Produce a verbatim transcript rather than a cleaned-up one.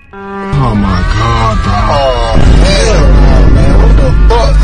Oh my god, bro. Oh, hell no, man. What the fuck?